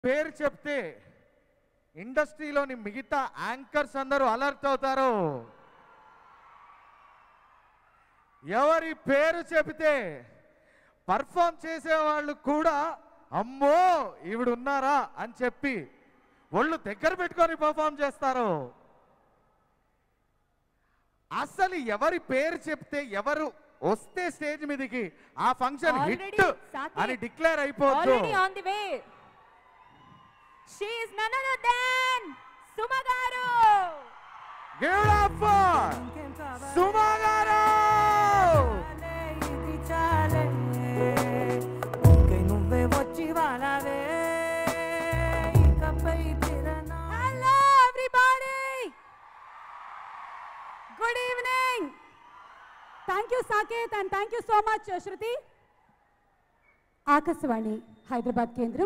పేరు చెప్తే ఇండస్ట్రీలోని మిగతా యాంకర్స్ అందరూ అలర్ట్ అవుతారు. ఎవరి పేరు చెబితే పర్ఫామ్ చేసేవాళ్ళు కూడా అమ్మో ఈవిడు ఉన్నారా అని చెప్పి ఒళ్ళు దగ్గర పెట్టుకొని పర్ఫామ్ చేస్తారు. అసలు ఎవరి పేరు చెప్తే ఎవరు వస్తే స్టేజ్ మీదకి ఆ ఫంక్షన్ హిట్ అని డిక్లేర్ అయిపోతుంది. సుమ గారు Good evening. Thank you Saket and thank you so much Shruti. Akashvani Hyderabad కేంద్రం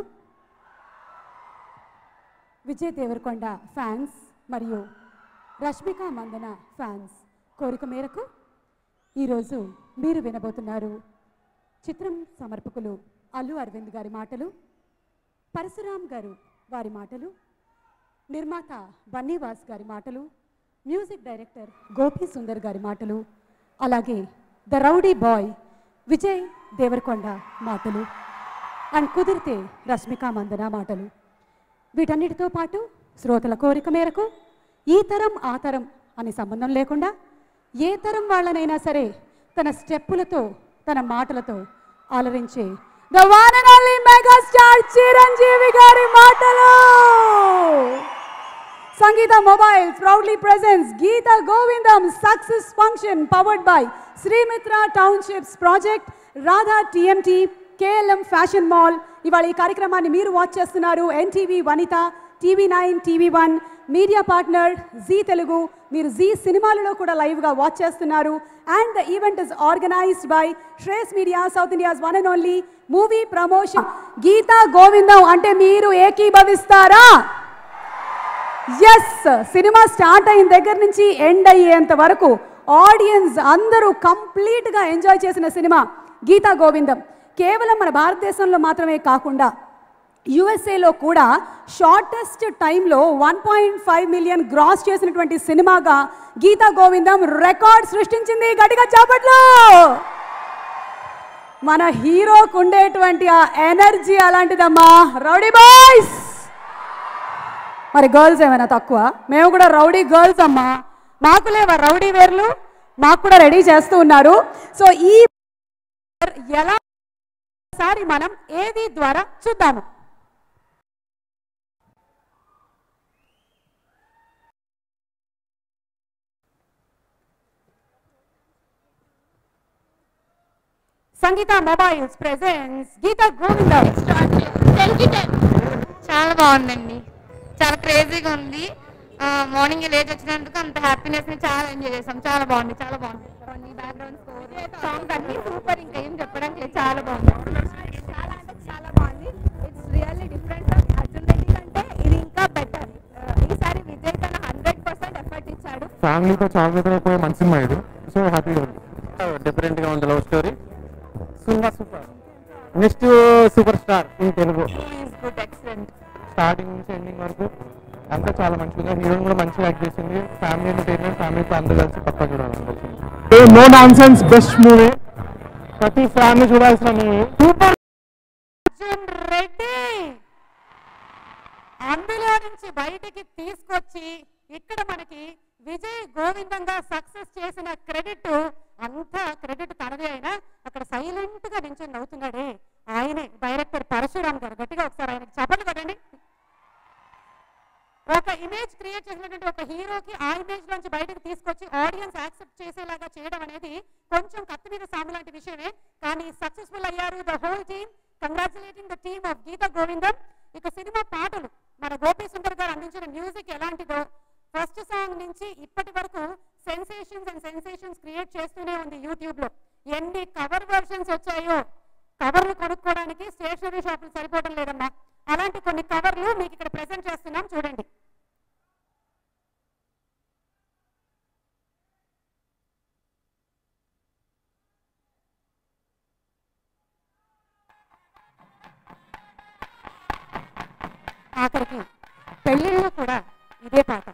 విజయ్ దేవరకొండ ఫ్యాన్స్ మరియు రష్మిక మందన ఫ్యాన్స్ కోరిక మేరకు ఈరోజు మీరు వినబోతున్నారు చిత్రం సమర్పకులు అల్లు అరవింద్ గారి మాటలు, పరశురామ్ గారు వారి మాటలు, నిర్మాత బన్నీవాస్ గారి మాటలు, మ్యూజిక్ డైరెక్టర్ గోపి సుందర్ గారి మాటలు, అలాగే the rowdy boy Vijay Devarakonda మాటలు అండ్ కుదిరితే రష్మిక మందన మాటలు. వీటన్నిటితో పాటు శ్రోతల కోరిక మేరకు ఈ తరం ఆ తరం అని సంబంధం లేకుండా ఏ తరం వాళ్ళనైనా సరే తన స్టెప్పులతో తన మాటలతో ఆలరించే the one and only megastar Chiranjeevi గారి మాటలు. Sangeeta Mobiles proudly presents Geeta Govindam Success Function powered by Sri Mitra Townships Project, Radha TMT, KLM Fashion Mall. ఇవాళ ఈ కార్యక్రమాన్ని మీరు వాచ్ చేస్తున్నారు NTV Vanitha, TV9, TV1, media partner Zee Telugu. మీరు జీ సినిమాలలో కూడా లైవ్గా వాచ్ చేస్తున్నారు. And the event is organised by Shreyas media, south India's one and only movie promotion. Geetha Govindam అంటే మీరు ఏకీభవిస్తారా? ఎస్, సినిమా స్టార్ట్ అయిన దగ్గర నుంచి ఎండ్ అయ్యేంత వరకు ఆడియన్స్ అందరూ కంప్లీట్గా ఎంజాయ్ చేసిన సినిమా గీతా గోవిందం. కేవలం మన భారతదేశంలో మాత్రమే కాకుండా యుఎస్ఏలో కూడా షార్టెస్ట్ టైంలో 1.5 మిలియన్ గ్రాస్ చేసినటువంటి సినిమాగా గీతా గోవిందం రికార్డ్ సృష్టించింది. గట్టిగా చప్పట్లు. మన హీరోకు ఉండేటువంటి ఆ ఎనర్జీ అలాంటిదమ్మా. Rowdy boys. మరి గర్ల్స్ ఏమైనా తక్కువ? మేము కూడా రౌడీ గర్ల్స్ అమ్మా. మాకు లేవా రౌడీ వేర్లు? మాకు కూడా రెడీ చేస్తూ ఉన్నారు. సో ఈ ఎలా సారి మనం ఏది ద్వారా చూద్దాము. Sangeetha mobiles presents Geetha Govindam. చాలా బాగుందండి, చాలా క్రేజీగా ఉంది. మార్నింగ్ లేచి వచ్చినందుకు అంత హ్యాపీనెస్ ని చాలా ఎంజాయ్ చేసాం. చాలా బాగుంది, చాలా బాగుంది. బ్యాక్గ్రౌండ్ స్కోర్, సాంగ్స్ అన్ని సూపర్. ఇంకా ఏం చెప్పడానికి లేదు, చాలా బాగుంది. చాలా అంటే చాలా బాగుంది. It's really different. Arjun Reddy కంటే ఇది ఇంకా బెటర్. ఈసారి విజయ్ తన 100% ఎఫర్ట్ ఇచ్చాడు. ఫ్యామిలీతో చాలా పోయే మంచి సినిమా ఇది. సో హ్యాపీగా ఉంది. డిఫరెంట్ గా ఉంది love story. Super. Next super star in Telugu. Good, excellent. Starting నుంచి ఎండింగ్ వరకు అంతా చాలా మంచిగా. హీరోయిన్ కూడా మంచిగా యాక్ట్ చేసింది. ఫ్యామిలీ ఎంటర్టైన్మెంట్, ఫ్యామిలీతో అందరూ కలిసి పక్కా చూడాలనిపించింది. No nonsense, best movie. ప్రతి ఫ్యామిలీ చూడాల్సిన మూవీ. సూపర్. అర్జున్ రెడ్డి అందులో నుంచి బయటికి తీసుకొచ్చి ఇక్కడ మనకి విజయ్ గోవిందంగా సక్సెస్ చేసిన క్రెడిట్ అంతా క్రెడిట్ తనదే. అయినా అక్కడ సైలెంట్ గా నించొని నవ్వుతున్నాడే ఆయనే డైరెక్టర్ పరశురామ్ గారు. గట్టిగా ఒకసారి ఆయనకి చప్పట్లు కొట్టండి. ఒక ఇమేజ్ క్రియేట్ చేసినటువంటి ఒక హీరోకి ఆ ఇమేజ్ నుంచి బయటకు తీసుకొచ్చి ఆడియన్స్ యాక్సెప్ట్ చేసేలాగా చేయడం అనేది కొంచెం కత్తి మీద సాము లాంటి విషయమే. కానీ సక్సెస్ఫుల్ అయ్యారు the whole team. Congratulating the team of Geetha Govindam. ఇక సినిమా పాటలు మన గోపి సుందర్ గారు అందించిన మ్యూజిక్ ఎలాంటిదో ఫస్ట్ సాంగ్ నుంచి ఇప్పటి వరకు సెన్సేషన్స్ క్రియేట్ చేస్తూనే ఉంది. యూట్యూబ్ లో ఎన్ని కవర్ వెర్షన్స్ వచ్చాయో కవర్లు కొనుక్కోవడానికి స్టేషనరీ షాపులు సరిపోవడం లేదమ్మా. అలాంటి కొన్ని కవర్లు మీకు ఇక్కడ ప్రెజెంట్ చేస్తున్నాం, చూడండి. ఆఖరికి పెళ్ళిళ్ళలో కూడా ఇదే పాట.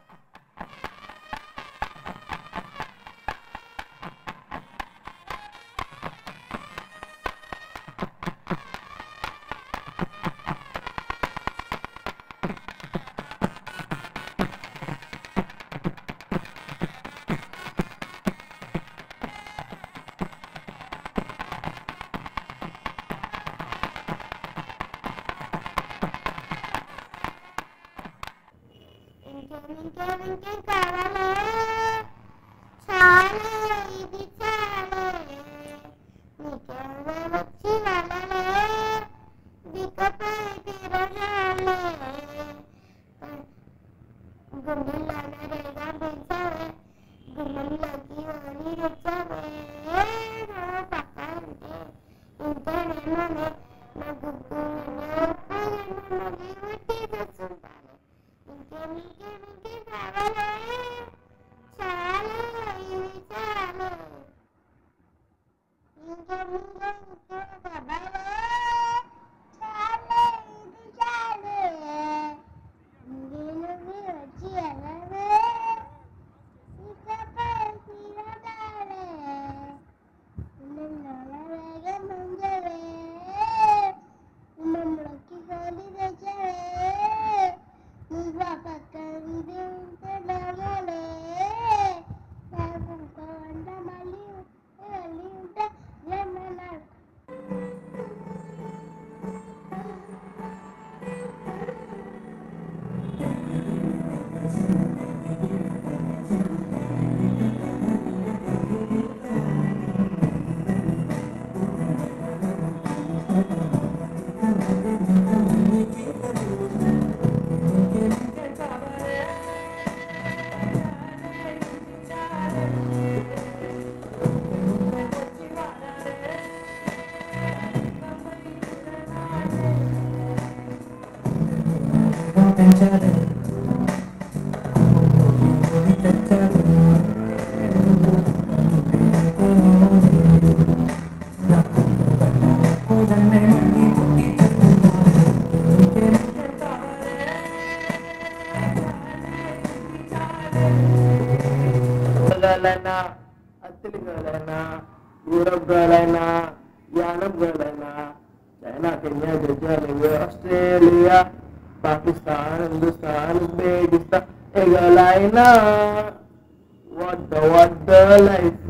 Australia, Pakistan, Hindustan, Uzbekistan, Egalina. What the life?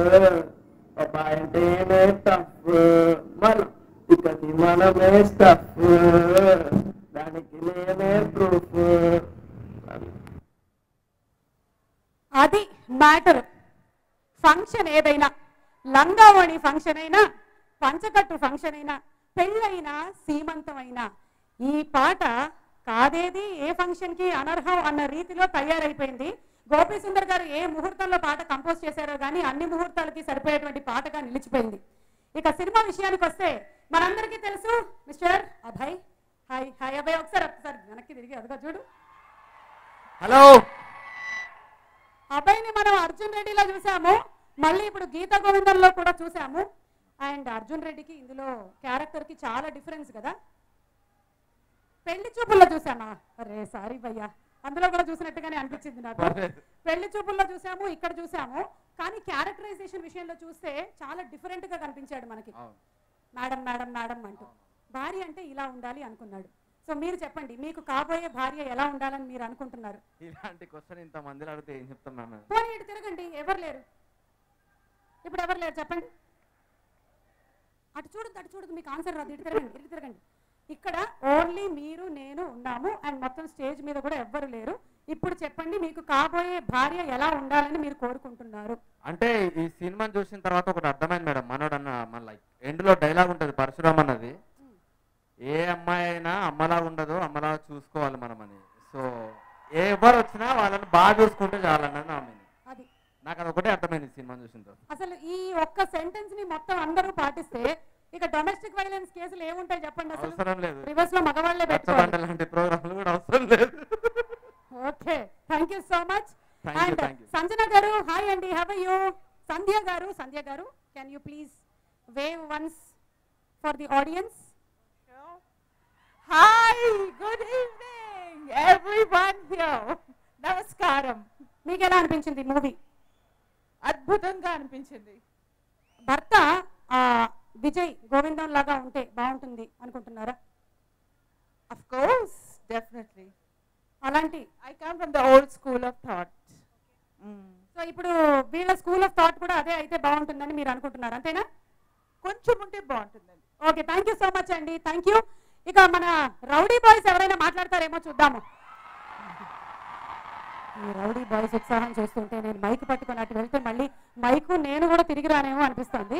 Papa and tough. Man, because the man of stuff. Proof. అది మ్యాటర్. ఫంక్షన్ ఏదైనా, లంగావణి ఫంక్షన్ అయినా, పంచకట్టు ఫంక్షన్ అయినా, పెళ్ళైనా, సీమంతమైనా ఈ పాట కాదేది ఏ ఫంక్షన్కి అనర్హం అన్న రీతిలో తయారైపోయింది. గోపీ సుందర్ గారు ఏ ముహూర్తంలో పాట కంపోజ్ చేశారో కానీ అన్ని ముహూర్తాలకి సరిపోయేటువంటి పాటగా నిలిచిపోయింది. ఇక సినిమా విషయానికి వస్తే మనందరికీ తెలుసు mister Abhay. Hi hi Abhay, ఒకసారి వెనక్కి తిరిగి అదిగో చూడు. హలో. అభయ్ని మనం అర్జున్ రెడ్డిలో చూసాము, మళ్ళీ ఇప్పుడు గీతా గోవిందంలో కూడా చూసాము. అండ్ అర్జున్ రెడ్డికి ఇందులో క్యారెక్టర్కి చాలా డిఫరెన్స్ కదా. పెళ్లి చూపుల్లో చూసామా? అరే సారీ భయ్యా, అందులో కూడా చూసినట్టుగానే అనిపించింది నాకు. పెళ్లి చూపుల్లో చూసాము, ఇక్కడ చూసాము, కానీ క్యారెక్టరైజేషన్ విషయంలో చూస్తే చాలా డిఫరెంట్గా కనిపించాడు మనకి. మేడం మేడం మేడం అంటూ భార్య అంటే ఇలా ఉండాలి అనుకున్నాడు. సో మీరు చెప్పండి, మీకు కాబోయే భార్య ఎలా ఉండాలని మీరు అనుకుంటున్నారు? ఇలాంటి క్వశ్చన్ ఇంత మందిలో అడిగితే ఏం చెప్తాం మ్యామ్? పోనీ ఇటు తిరగండి, ఎవరు లేరు ఇప్పుడు, ఎవరు లేరు చెప్పండి. అటు చూడదు మీకు ఆన్సర్ రాదు. ఇటు తిరగండి. ఇక్కడ ఓన్లీ మీరు నేను ఉన్నాము అండ్ మొత్తం స్టేజ్ మీద కూడా ఎవ్వరు లేరు. ఇప్పుడు చెప్పండి, మీకు కాబోయే భార్య ఎలా ఉండాలని మీరు కోరుకుంటున్నారు? అంటే ఈ సినిమాని చూసిన తర్వాత ఒకటి అర్థమైంది మేడం. మనోడు అన్న మన ఎండ్లో డైలాగ్ ఉంటుంది పరశురామ్ అన్నది, ఏ అమ్మాయి అయినా అమ్మలా ఉండదు, అమ్మలా చూసుకోవాలి మనం అని. సో ఎవరు వచ్చినా వాళ్ళని బాగా చూసుకుంటే చాలన్నది నా మీనింగ్. అది నాకు అది ఒకటే అర్థమైంది సినిమా చూసిన తర్వాత. అసలు ఈ ఒక్క సెంటెన్స్ ని మొత్తం అందరూ పాటిస్తే ఇక డొమెస్టిక్ వైలెన్స్ కేసులు ఏముంటాయి చెప్పండి? అసలు అవసరం లేదు. రివర్స్ లో మగవాళ్లే పెట్టుకోవాలి. లాంటి ప్రోగ్రాంలు కూడా అవసరం లేదు. Okay, thank you so much. Thank you. Sanjana గారు హాయ్ అండి, హౌ ఆర్ యు? సంధ్య గారు can you please wave once for the audience? Hi, good evening. మీకు ఎలా అనిపించింది మూవీ? అద్భుతంగా అనిపించింది. భర్త విజయ్ గోవిందం లాగా ఉంటే బాగుంటుంది అనుకుంటున్నారా? Of course, definitely. అలాంటి I come from the old school of thought. So ఇప్పుడు వీళ్ళ స్కూల్ ఆఫ్ థాట్ కూడా అదే అయితే బాగుంటుందని మీరు అనుకుంటున్నారు, అంతేనా? కొంచెం ఉంటే బాగుంటుందండి. Okay, thank you so much అండి, థ్యాంక్ యూ. ఇక మన రౌడీ బాయ్స్ ఎవరైనా మాట్లాడతారేమో చూద్దాము. ఈ రౌడీ బాయ్స్ ఉత్సాహం చూస్తుంటే నేను మైక్ పట్టుకొని అటు వెళ్తే మళ్ళీ మైకు నేను కూడా తిరిగి రానేమో అనిపిస్తుంది.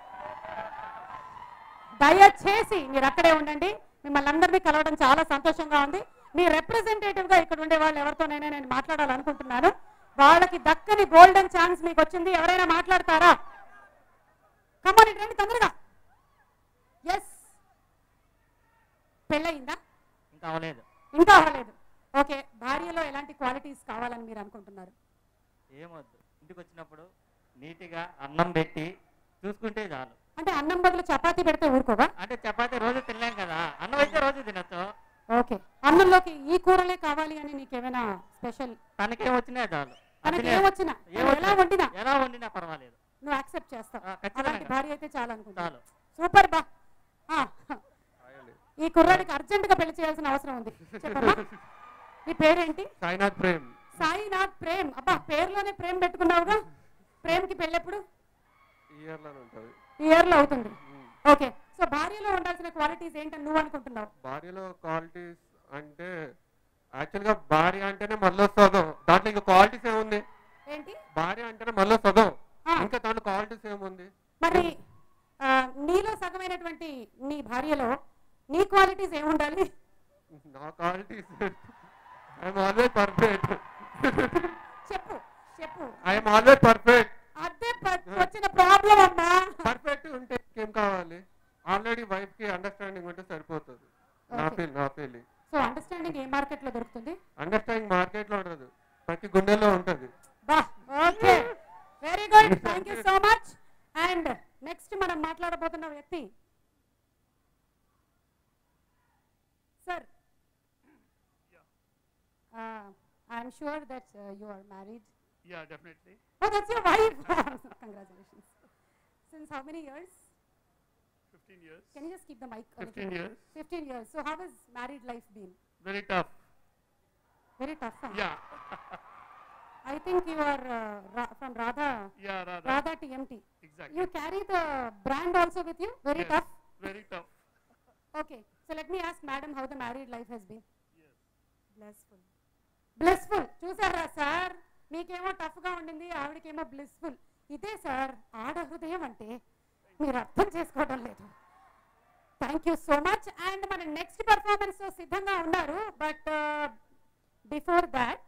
దయచేసి మీరు అక్కడే ఉండండి, మిమ్మల్ని అందరినీ కలవడం చాలా సంతోషంగా ఉంది. మీ రిప్రజెంటేటివ్గా ఇక్కడ ఉండే వాళ్ళు ఎవరితోనైనా నేను మాట్లాడాలనుకుంటున్నాను. వాళ్ళకి దక్కని గోల్డెన్ ఛాన్స్ మీకు వచ్చింది. ఎవరైనా మాట్లాడతారా? కమ్మని రండి తొందరగా. ఎస్, పెళ్ళయిందా? ఇంకా అవ్వలేదు. ఇంకా అవ్వలేదు. ఓకే, భార్యలో ఎలాంటి క్వాలిటీస్ కావాలని మీరు అనుకుంటున్నారు? ఏమొద్దు, ఇంటికి వచ్చినప్పుడు నీట్గా అన్నం పెట్టి చూసుకుంటే చాలు. అంటే అన్నం బదులు చపాతీ పెడితే ఊరుకోవా? అంటే చపాతీ రోజు తినలేం కదా, అన్నం అయితే రోజు తినచ్చు. ఓకే, అన్నంలోకి ఈ కూరలే కావాలి అని నీకేమైనా స్పెషల్? తనకేం వచ్చినా చాలు. తనకి ఏమొచ్చినా ఎలా వండినా పర్వాలేదు, నువ్వు యాక్సెప్ట్ చేస్తావు. అలాంటి భార్య అయితే చాలా అనుకుంటా. చాలు. సూపర్ బా. ఈ కుర్రాడికి అర్జెంట్ గా పెళ్లి చేయాల్సిన అవసరం ఉంది. చెప్పమ్మా, నీ పేరేంటి? సాయినాథ్ ప్రేమ్. సాయినాథ్ ప్రేమ్. అబ్బా, పేరులోనే ప్రేమ్ పెట్టుకున్నావుగా. ప్రేమ్కి పెళ్ళెప్పుడు? ఈ ఇయర్ లో అవుతుంది. ఓకే, సో భార్యలో ఉండాల్సిన క్వాలిటీస్ ఏంటని నువ్వు అనుకుంటున్నావు? భార్యలో క్వాలిటీస్ అంటే యాక్చువల్గా భార్య అంటేనే మళ్ళీ సగం, దాంట్లో ఇంకా క్వాలిటీస్ ఏముంది? ఏంటి? భార్య అంటేనే మళ్ళీ సగం, ఇంకా దాంట్లో క్వాలిటీస్ ఏముంది? మరి నీలో సగమైనటువంటి నీ భార్యలో నీ క్వాలిటీస్ ఏముండాలి? నా క్వాలిటీస్ ఐఎమ్ ఆల్వేస్ పర్ఫెక్ట్. చెప్పు చెప్పు. I'm always perfect. అదే వచ్చిన ప్రాబ్లం అమ్మా. పర్ఫెక్ట్ ఉంటే ఏం కావాలి? ఆల్రెడీ వైఫ్ కి అండర్స్టాండింగ్ ఉంటే సరిపోతుంది. నా ఫీలింగ్. సో అండర్స్టాండింగ్ ఏ మార్కెట్ లో దొరుకుతుంది? అండర్స్టాండింగ్ మార్కెట్ లో ఉండదు, ప్రతి గుండెల్లో ఉంటది. బా, okay, very good, thank you so much. And next మనం మాట్లాడబోతున్న వ్యక్తి sir. I'm sure that you are married. Yeah, definitely. Oh, that's your wife. Congratulations. Since how many years? 15 years. Can you just keep the mic? 15 years. 15 years. So how has married life been? Very tough. Very tough, huh? Yeah. I think you are from Radha. Yeah, Radha. Radha TMT. Exactly. You carry the brand also with you? Very Yes, tough? very tough. Okay. So let me ask madam how the married life has been. Yes. Blissful. Blissful. చూసారా sir, మీకేమో టఫ్గా ఉండింది, ఆవిడకేమో blissful. ఇదే sir ఆడ హృదయం అంటే, మీరు అర్థం చేసుకోవడం లేదు. Thank you so much. And మన నెక్స్ట్ పర్ఫార్మెన్స్ సిద్ధంగా ఉన్నారు. బట్ బిఫోర్ దాట్,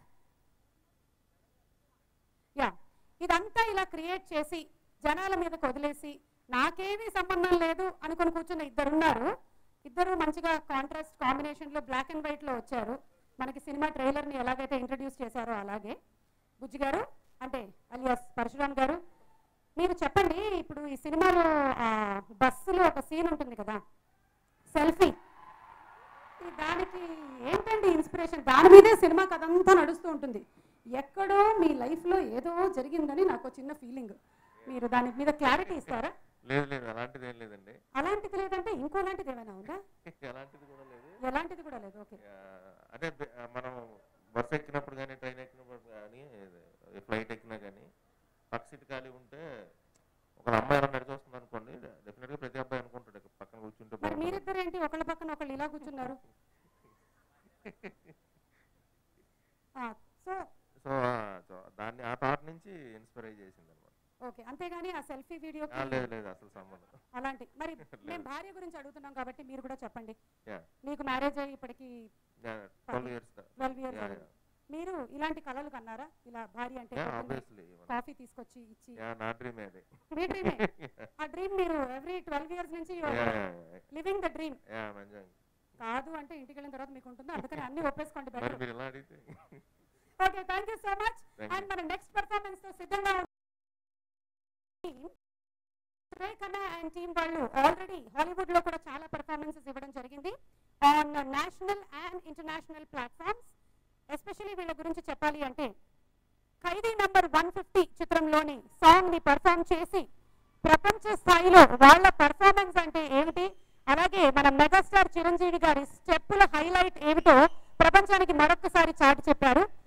యా, ఇదంతా ఇలా క్రియేట్ చేసి జనాల మీదకి వదిలేసి నాకేమీ సంబంధం లేదు అనుకుని కూర్చున్న ఇద్దరున్నారు. ఇద్దరు మంచిగా కాంట్రాస్ట్ కాంబినేషన్లో బ్లాక్ అండ్ వైట్లో వచ్చారు. మనకి సినిమా ట్రైలర్ని ఎలాగైతే ఇంట్రడ్యూస్ చేశారో అలాగే. బుజ్జి గారు అంటే అలియాస్ పరశురామ్ గారు, మీరు చెప్పండి, ఇప్పుడు ఈ సినిమాలో బస్సులో ఒక సీన్ ఉంటుంది కదా, సెల్ఫీ, దానికి ఏంటండి ఇన్స్పిరేషన్? దాని మీదే సినిమా కథంతా నడుస్తూ ఉంటుంది. ఎక్కడో మీ లైఫ్లో ఏదో జరిగిందని నాకు చిన్న ఫీలింగ్. మీరు దాని మీద క్లారిటీ ఇస్తారా? లేదు లేదు, అలాంటిది ఏం లేదండి. అలాంటిది లేదంటే ఇంకోలాంటిది ఏమైనా ఉందా? ఎలాంటిది కూడా లేదు. ఎలాంటిది కూడా లేదు. ఓకే, అంటే మనం బస్సు ఎక్కినప్పుడు కానీ, ట్రైన్ ఎక్కినప్పుడు కానీ, ఫ్లైట్ ఎక్కినా కానీ పక్క సీట్ ఖాళీ ఉంటే ఒక అమ్మాయి ఎలా నడిచి వస్తుంది అనుకోండి, డెఫినెట్గా ప్రతి అబ్బాయి అనుకుంటాడు పక్కన కూర్చుంటే. మరి మీరిద్దరు ఏంటి ఒకళ్ళ పక్కన ఒకళ్ళు ఇలా కూర్చున్నారు? సో దాన్ని ఆ థాట్ నుంచి ఇన్స్పైర్ అయ్యి చేసింది అనమాట. ఓకే, అంతేగాని ఆ సెల్ఫీ వీడియో లేదు లేదు, అసలు సంబంధం అలాంటి. మరి మేము భార్య గురించి అడుగుతున్నాం కాబట్టి మీరు కూడా చెప్పండి. మీకు మ్యారేజ్ అయ్యి ఇప్పటికి 12 years. మీరు ఇలాంటి కళలు కన్నారా? ఇలా భార్య అంటే కాఫీ తీసుకొచ్చి ఇచ్చి? నా డ్రీమే అది. మీ డ్రీమే? ఆ డ్రీమ్ మీరు ఎవ్రీ 12 years నుంచి లివింగ్ ద డ్రీమ్. కాదు అంటే ఇంటికి వెళ్ళిన తర్వాత మీకు ఉంటుంది, అందుకని అన్ని ఒప్పేసుకోండి. Okay, thank you so much. And మన నెక్స్ట్ పర్ఫార్మెన్స్ తో సిద్ధంగా అండ్ టీమ్ వాళ్ళు ఆల్రెడీ హాలీవుడ్ లో కూడా చాలా పర్ఫార్మెన్సెస్ ఇవ్వడం జరిగింది on national and international platforms. Especially వీళ్ళ గురించి చెప్పాలి అంటే ఖైదీ నంబర్ 150 చిత్రంలోని సాంగ్ ని పర్ఫామ్ చేసి ప్రపంచ స్థాయిలో వాళ్ళ పర్ఫార్మెన్స్ అంటే ఏమిటి, అలాగే మన మెగాస్టార్ చిరంజీవి గారి స్టెప్పుల హైలైట్ ఏమిటో ప్రపంచానికి మరొకసారి చాటి చెప్పారు.